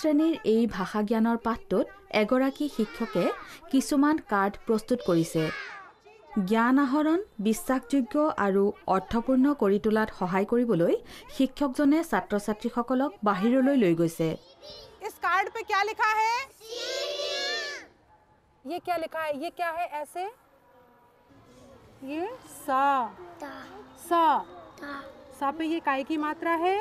শ্ৰেণীৰ এই ভাষা জ্ঞানৰ পাঠটোত এগৰাকী শিক্ষকে কিছুমান কাৰ্ড প্ৰস্তুত কৰিছে। জ্ঞান আহৰণ বিশ্বাসযোগ্য আৰু অৰ্থপূৰ্ণ কৰি তোলাত সহায় কৰিবলৈ শিক্ষকজনে ছাত্ৰ-ছাত্ৰীসকলক বাহিৰলৈ লৈ গৈছে। इस कार्ड पे क्या लिखा है? ये क्या लिखा है? ये क्या है ऐसे? ये सा सा सा पे ये काय की मात्रा है?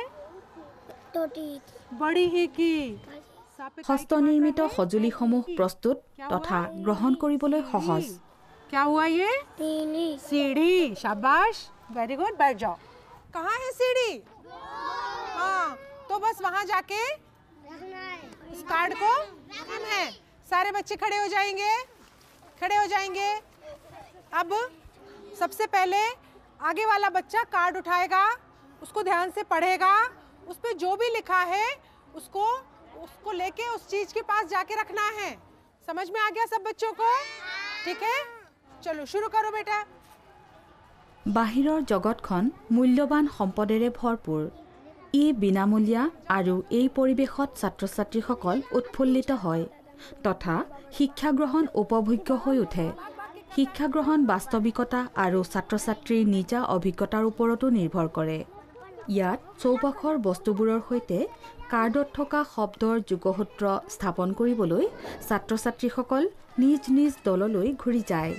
बड़ी ही की। হস্তনিৰ্মিত সঁজুলিসমূহ প্ৰস্তুত তথা গ্ৰহণ কৰিবলৈ সহজ। क्या हुआ ये? सीढ़ी। शाबाश, वेरी गुड, बैठ जाओ। कहाँ है सीढ़ी? हाँ, तो बस वहाँ जाके इस कार्ड को रखना है। सारे बच्चे खड़े हो जाएंगे, खड़े हो जाएंगे। अब सबसे पहले आगे वाला बच्चा कार्ड उठाएगा, उसको ध्यान से पढ़ेगा, उस पे जो भी लिखा है उसको लेके उस चीज के पास जाके रखना है। समझ में आ गया सब बच्चों को? ठीक है, चलो शुरू करो बेटा। বাহিৰৰ জগতখন মূল্যৱান সম্পদেৰে ভৰপূৰ। ই বিনামূলীয়া আৰু এই পৰিৱেশত ছাত্ৰ-ছাত্ৰীসকল উৎফুল্লিত হয় তথা শিক্ষা গ্ৰহণ উপভোগ্য হৈ উঠে। শিক্ষা গ্ৰহণ বাস্তৱিকতা আৰু ছাত্ৰ-ছাত্ৰীৰ নিজা অভিজ্ঞতাৰ ওপৰতো নিৰ্ভৰ কৰে। ইয়াত চৌপাশৰ বস্তুবোৰৰ সৈতে কাৰ্ডত থকা শব্দৰ যোগসূত্ৰ স্থাপন কৰিবলৈ ছাত্ৰ-ছাত্ৰীসকল নিজ নিজ দললৈ ঘূৰি যায়।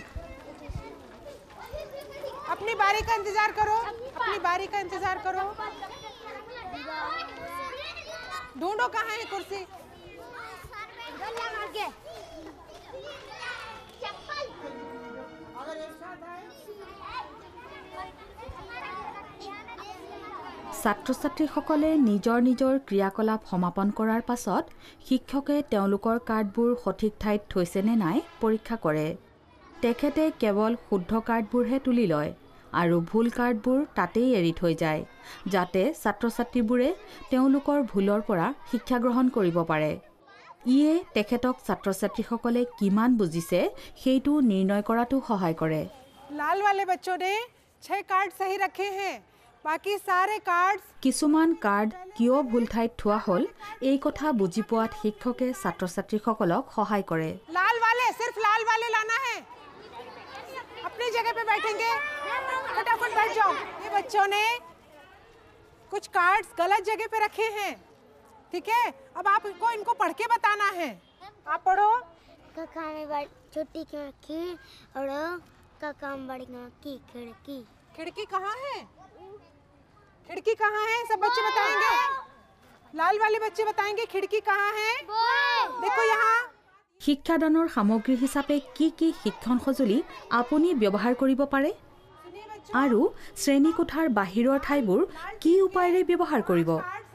अपनी बारी का इंतजार करो, अपनी बारी का इंतजार करो। ढूंढो कहाँ है कुर्सी। ছাত্ৰ-ছাত্ৰীসকলে নিজৰ নিজৰ ক্ৰিয়াকলাপ সমাপন কৰাৰ পাছত শিক্ষকে তেওঁলোকৰ কাৰ্ডবোৰ সঠিক ঠাইত থৈছে নে নাই পৰীক্ষা কৰে। তেখেতে কেৱল শুদ্ধ কাৰ্ডবোৰহে তুলি লয় আৰু ভুল কাৰ্ডবোৰ তাতেই এৰি থৈ যায় যাতে ছাত্ৰ-ছাত্ৰীবোৰে তেওঁলোকৰ ভুলৰ পৰা শিক্ষা গ্ৰহণ কৰিব পাৰে। ইয়ে তেখেতক ছাত্ৰ-ছাত্ৰীসকলে কিমান বুজিছে সেইটো নিৰ্ণয় কৰাটো সহায় কৰে। लाल वाले बच्चों ने 6 कार्ड सही रखे हैं, बाकी सारे कार्ड्स কিছুমান কাৰ্ড কিয় ভুল ঠাইত থোৱা হ'ল এই কথা বুজি পোৱাত শিক্ষকে ছাত্ৰ-ছাত্ৰীসকলক সহায় কৰে। लाल वाले, सिर्फ लाल वाले लाना है। अपनी जगह पे बैठेंगे, फटाफट बैठ जाओ। ये बच्चों ने कुछ कार्ड्स गलत जगह पे रखे हैं, ठीक है? अब आपको इनको पढ़ के बताना है। आप पढ़ो। कका में छोटी खिड़की और कका में बड़ी की खिड़की। खिड़की कहाँ है? खिड़की कहाँ है? सब बच्चे बताएंगे। लाल वाले बच्चे बताएंगे खिड़की कहाँ है। देखो यहाँ। শিক্ষাদানৰ সামগ্ৰী হিচাপে কি কি শিক্ষণ সঁজুলি আপুনি ব্যৱহাৰ কৰিব পাৰে আৰু শ্ৰেণীকোঠাৰ বাহিৰৰ ঠাইবোৰ কি উপায়েৰে ব্যৱহাৰ কৰিব